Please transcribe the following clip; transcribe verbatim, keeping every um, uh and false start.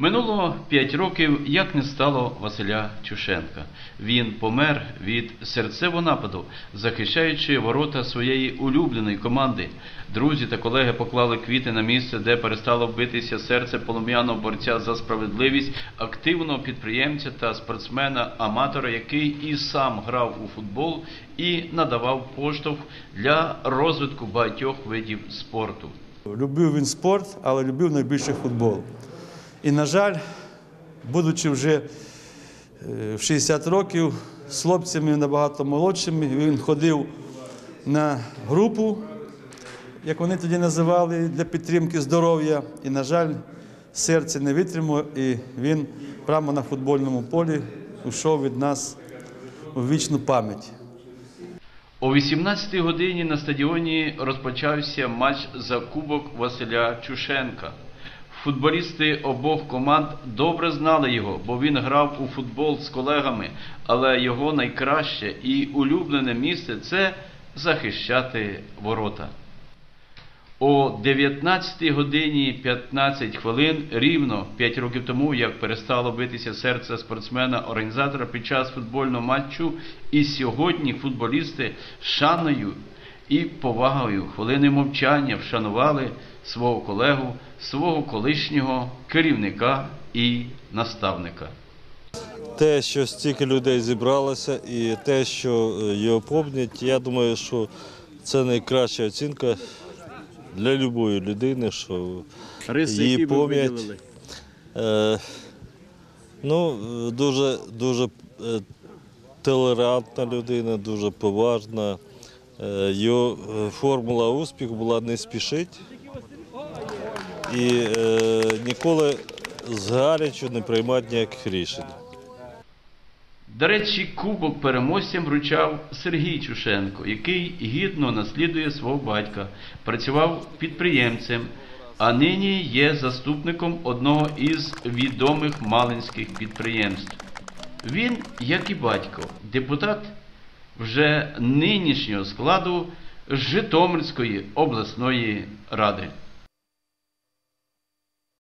Минуло п'ять років, як не стало Василя Чушенка. Він помер від серцевого нападу, захищаючи ворота своєї улюбленої команди. Друзі та колеги поклали квіти на місце, де перестало битися серце полум'яного борця за справедливість, активного підприємця та спортсмена-аматора, який і сам грав у футбол і надавав поштовх для розвитку багатьох видів спорту. Любив він спорт, але любив найбільше футбол. І, на жаль, будучи вже в шістдесят років, з хлопцями набагато молодшими, він ходив на групу, як вони тоді називали, для підтримки здоров'я. І, на жаль, серце не витримало, і він прямо на футбольному полі ушов від нас у вічну пам'ять. О вісімнадцятій годині на стадіоні розпочався матч за Кубок Василя Чушенка. Футболісти обох команд добре знали його, бо він грав у футбол з колегами, але його найкраще і улюблене місце – це захищати ворота. О дев'ятнадцятій годині п'ятнадцять хвилин, рівно п'ять років тому, як перестало битися серце спортсмена-організатора під час футбольного матчу, і сьогодні футболісти з шаною і повагою хвилини мовчання вшанували свого колегу, свого колишнього керівника і наставника. Те, що стільки людей зібралося, і те, що його пам'ятають, я думаю, що це найкраща оцінка для будь-якої людини, що Риси, її які ви пам'ять. виділили? Е, ну, дуже, дуже толерантна людина, дуже поважна. Е, його формула успіху була не спішити і е, ніколи згарячу не приймати ніяких рішень. До речі, кубок переможцям вручав Сергій Чушенко, який гідно наслідує свого батька, працював підприємцем, а нині є заступником одного із відомих малинських підприємств. Він, як і батько, депутат вже нинішнього складу Житомирської обласної ради.